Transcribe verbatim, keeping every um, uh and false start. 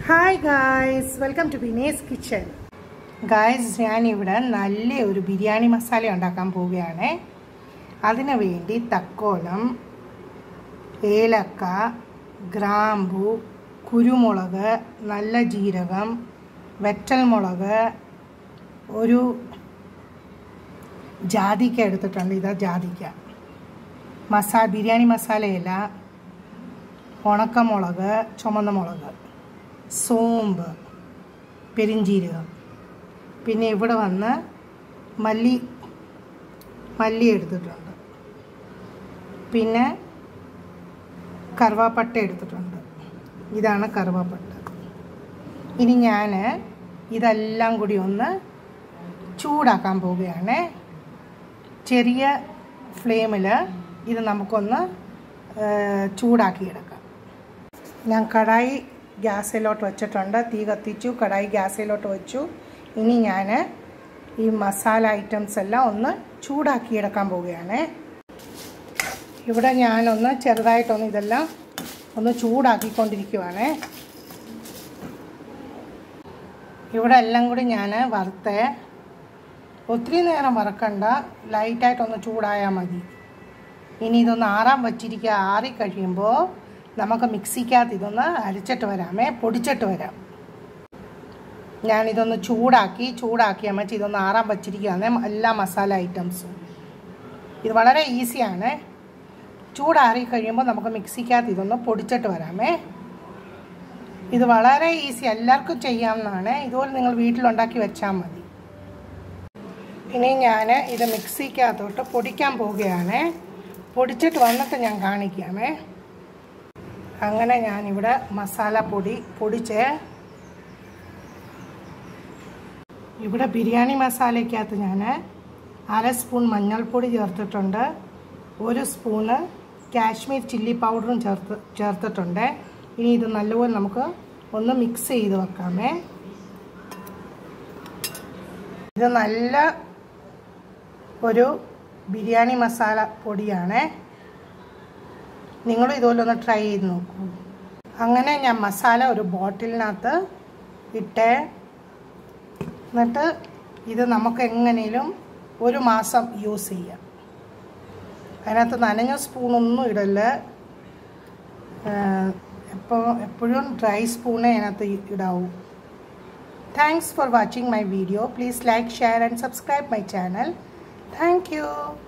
Hi guys, welcome to Binay's Kitchen. Guys, ഞാൻ ഇവിടെ നല്ല ഒരു ബിരിയാണി മസാല ഉണ്ടാക്കാൻ പോവുകയാണ്. അതിനു വേണ്ടി തക്കോലം, ഏലക്ക, ഗ്രാമ്പു, കുരുമുളക്, നല്ല ജീരകം, വെറ്റൽമുളക്, ഒരു ജാതിക്ക എടുത്തിട്ടുണ്ട്. ഇതാ ജാതിക്ക. മസാല ബിരിയാണി മസാലയില, ഉണക്കമുളക്, ചുമന്ന മുളക്, സോമ്പ്, പെരിഞ്ചീരകം, പിന്നെ ഇവിടെ വന്ന് മല്ലി മല്ലി എടുത്തിട്ടുണ്ട്, പിന്നെ കറുവാപ്പട്ട എടുത്തിട്ടുണ്ട്. ഇതാണ് കറുവാപ്പട്ട. ഇനി ഞാൻ ഇതെല്ലാം കൂടി ഒന്ന് ചൂടാക്കാൻ പോവുകയാണ്. ചെറിയ ഫ്ലെയിമിൽ ഇത് നമുക്കൊന്ന് ചൂടാക്കിയെടുക്കാം. ഞാൻ കടായി ഗ്യാസിലോട്ട് വെച്ചിട്ടുണ്ട്. തീ കത്തിച്ചു, കടായി ഗ്യാസിലോട്ട് വെച്ചു. ഇനി ഞാൻ ഈ മസാല ഐറ്റംസ് എല്ലാം ഒന്ന് ചൂടാക്കിയെടുക്കാൻ പോവുകയാണ്. ഇവിടെ ഞാനൊന്ന് ചെറുതായിട്ടൊന്ന് ഇതെല്ലാം ഒന്ന് ചൂടാക്കിക്കൊണ്ടിരിക്കുവാണ്. ഇവിടെ എല്ലാം കൂടി ഞാൻ വറുത്ത്, ഒത്തിരി നേരം വറക്കണ്ട, ലൈറ്റായിട്ടൊന്ന് ചൂടായാൽ മതി. ഇനി ഇതൊന്ന് ആറാൻ വച്ചിരിക്കുക. ആറി കഴിയുമ്പോൾ നമുക്ക് മിക്സിക്കകത്ത് ഇതൊന്ന് അരച്ചിട്ട് വരാമേ, പൊടിച്ചിട്ട് വരാം. ഞാനിതൊന്ന് ചൂടാക്കി ചൂടാക്കിയാൽ മതി. ഇതൊന്ന് ആറാൻ വച്ചിരിക്കുകയാണ് എല്ലാ മസാല ഐറ്റംസും. ഇത് വളരെ ഈസിയാണ്. ചൂടാറി കഴിയുമ്പോൾ നമുക്ക് മിക്സിക്കകത്ത് ഇതൊന്ന് പൊടിച്ചിട്ട് വരാമേ. ഇത് വളരെ ഈസി, എല്ലാവർക്കും ചെയ്യാവുന്നതാണ്. ഇതുപോലെ നിങ്ങൾ വീട്ടിലുണ്ടാക്കി വെച്ചാൽ മതി. ഇനി ഞാൻ ഇത് മിക്സിക്കകത്തോട്ട് പൊടിക്കാൻ പോവുകയാണ്. പൊടിച്ചിട്ട് വന്നിട്ട് ഞാൻ കാണിക്കാമേ. അങ്ങനെ ഞാനിവിടെ മസാല പൊടി പൊടിച്ച്, ഇവിടെ ബിരിയാണി മസാലയ്ക്കകത്ത് ഞാൻ അര സ്പൂൺ മഞ്ഞൾപ്പൊടി ചേർത്തിട്ടുണ്ട്, ഒരു സ്പൂണ് കാശ്മീർ ചില്ലി പൗഡറും ചേർത്ത് ചേർത്തിട്ടുണ്ട്. ഇനി ഇത് നല്ലപോലെ നമുക്ക് ഒന്ന് മിക്സ് ചെയ്ത് വെക്കാമേ. ഇത് നല്ല ഒരു ബിരിയാണി മസാല പൊടിയാണ്. നിങ്ങളും ഇതുപോലെ ഒന്ന് ട്രൈ ചെയ്ത് നോക്കൂ. അങ്ങനെ ഞാൻ മസാല ഒരു ബോട്ടിലിനകത്ത് ഇട്ട്, എന്നിട്ട് ഇത് നമുക്ക് എങ്ങനെയും ഒരു മാസം യൂസ് ചെയ്യാം. അതിനകത്ത് നനഞ്ഞ സ്പൂണൊന്നും ഇടല്ല. എപ്പോൾ എപ്പോഴും ഡ്രൈ സ്പൂണേ അതിനകത്ത് ഇടാവൂ. Thanks for watching my video. Please like, share and subscribe my channel. Thank you.